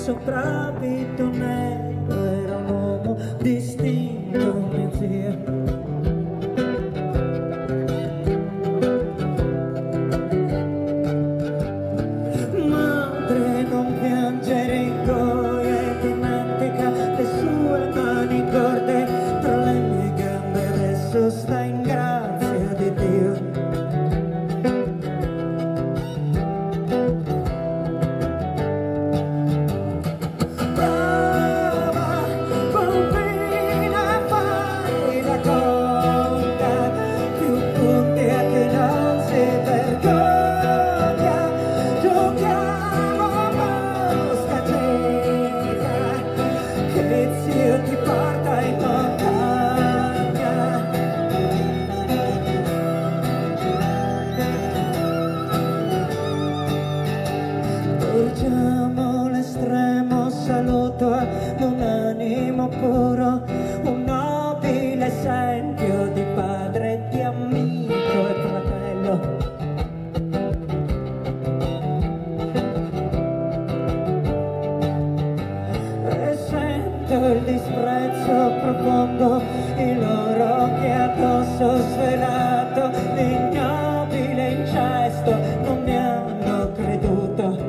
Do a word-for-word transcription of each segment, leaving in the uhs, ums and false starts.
sopravvito nero, era un uomo distinto, mio zio. Sta in grazia di Dio. Brava bambina, fai la conta, più punti a che non si vergogna. Giochiamo a mosca cieca, che zio ti porta in montagna. Porgiamo l'estremo saluto ad un animo puro, un nobile esempio di padre, di amico e fratello. E sento il disprezzo profondo, i loro occhi addosso svelato, l'ignobile incesto, non mi hanno creduto.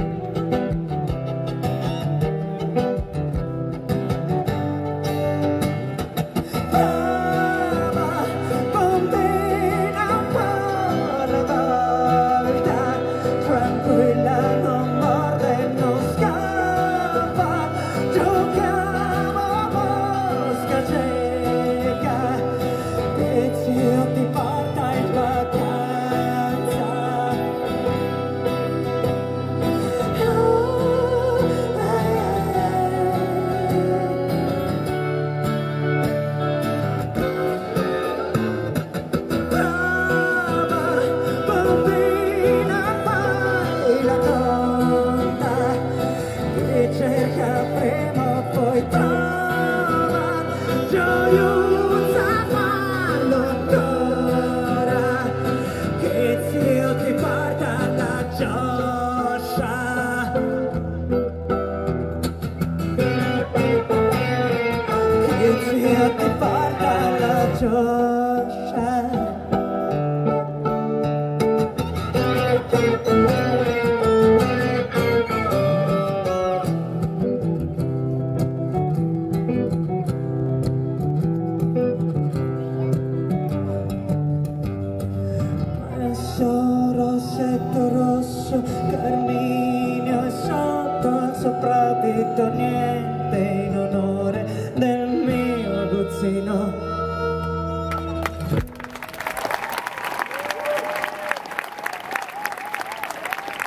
Cerca prima o poi trova gioiuzza, fallo ancora, che zio ti porta alla gioscia, che zio ti porta alla gioscia. Rossetto rosso, carminio e sotto al sopravvito niente in onore del mio aguzzino.